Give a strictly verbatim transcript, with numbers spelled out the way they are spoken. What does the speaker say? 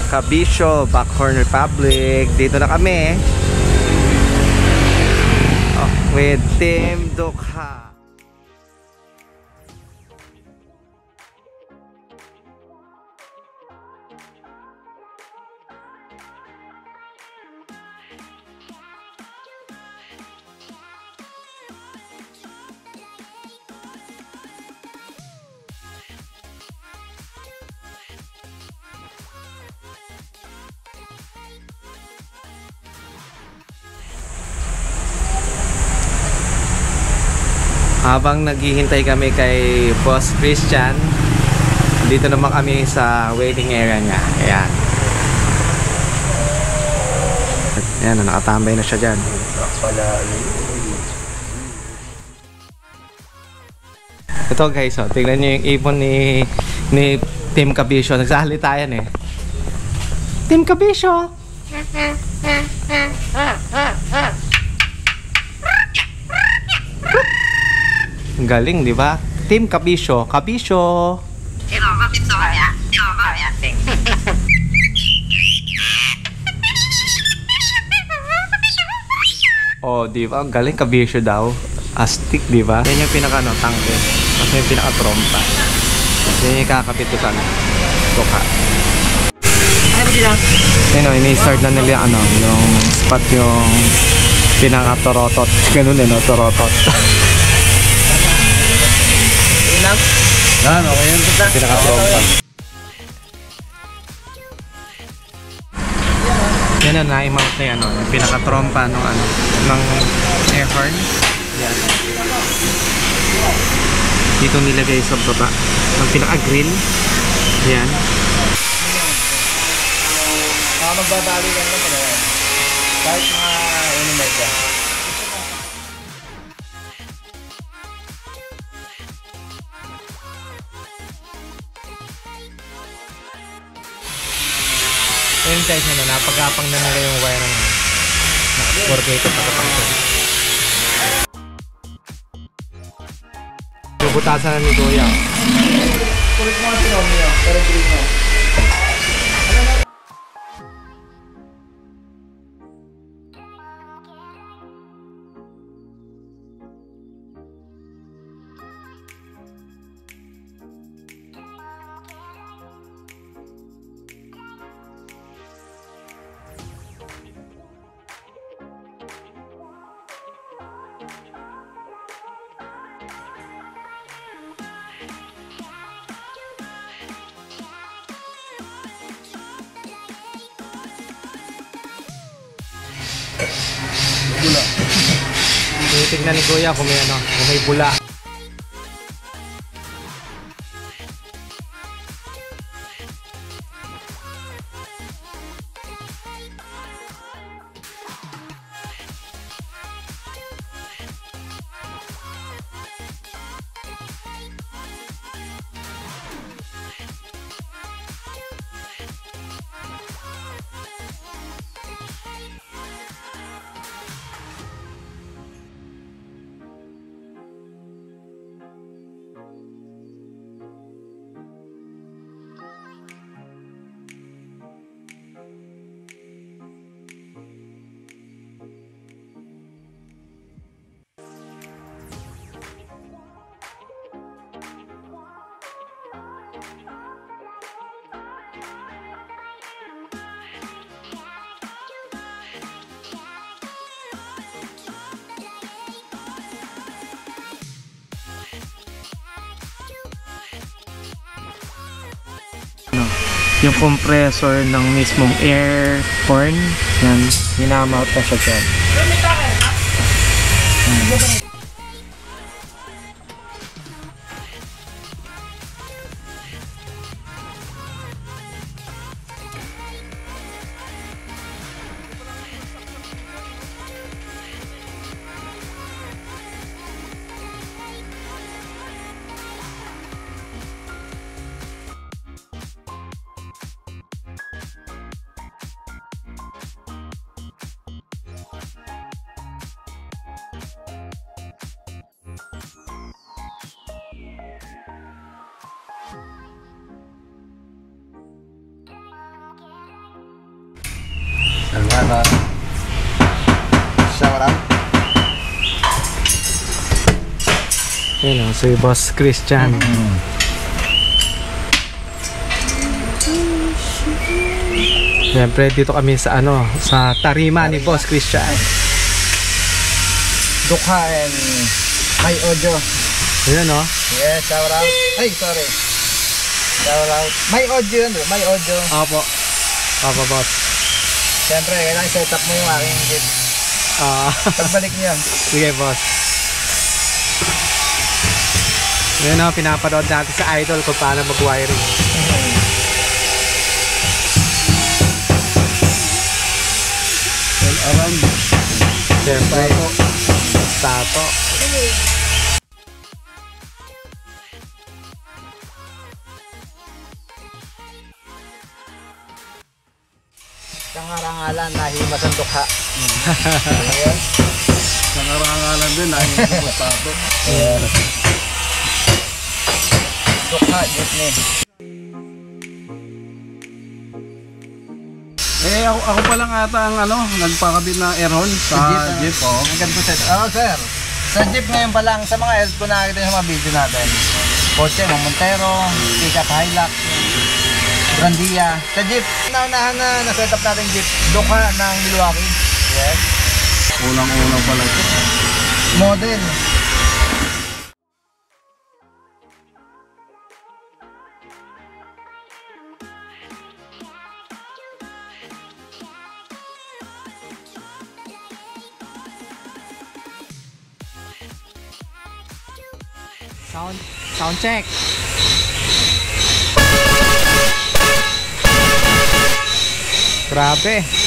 Kabisyo, Backhorn Republic. Dito na kami oh, with Team Dukha. Habang naghihintay kami kay Boss Christian, dito naman kami sa waiting area niya. Ayan. Ayan, nakatambay na siya dyan. Ito guys, oh, tingnan nyo yung ibon ni, ni Team Kabisyo. Nagsasalita yan eh. Team Kabisyo! Galing, di ba? Team Kabisyo, Kabisyo. Oh, di ba? Galing, Kabisyo daw. Astig, di ba? Yan yung pinaka ano, tangke. Kasi yung pinaka trompa. Yan yung kakapit ko sa ano. Tuka. Yan o, ini-start na nila ano, yung spot yung pinaka torotot. Ganun din o, torotot. Yan, okay yun. Pinaka-trompa. Yan na, na-mount na yan. Yung pinaka-trompa ng, ano, ng air horn. Yan. Dito nilagay sa baba. Ng pinaka-grill. Yan. Ah, magbabali ka naman pala yan. Kahit mga unimega. Ayun guys, ano, napagapang na nila yung wire ng four K ito pagkapangsan. Bubutasan na ni Kuya. Kulit mo nga sinom niyo, pero green mo. Bula. Tingnan ni Kuya kung may ano, kung may bula. Yung compressor ng mismong air horn, yan, hinamount na siya dyan. Hmm. Almana. Shout out. Yun o, si Boss Christian. Mm. Siyempre dito kami sa ano, sa tarima ni Boss Christian. Dukha and may audio. Ayan o. Yes, shout out. Ay, sorry. Shout out. May audio yun, may audio. Opo. Opo, Boss. Siyempre, kailangan set up mo yung aking jeep. Ah. Pagbalik niyo. Sige, Boss. Yun o, pinapanood natin sa Idol kung paano mag-wiring. Well, around. Siyempre. Tato. Kangarangalan, nahimas ang dukha. Ayan. Kangarangalan din, nahimas ang tato. Ayan. Dukha, jeepney. Eh, ako, ako pa lang ata ang ano, nagpakabit ng airhorn sa Jeep, jeep, oh. Ang ganito set. Oo, sir. Sa jeep ngayon pa lang, sa mga help ko nakakita yung mga video natin. Porsche, mga Montero, pickup Hilux, Grandia. Sa jeep, naunahan na na-set up natin jeep. Dukha ng Milwaukee. Yes. Unang-unang pala ito. Model. Sound, sound check. Grabe.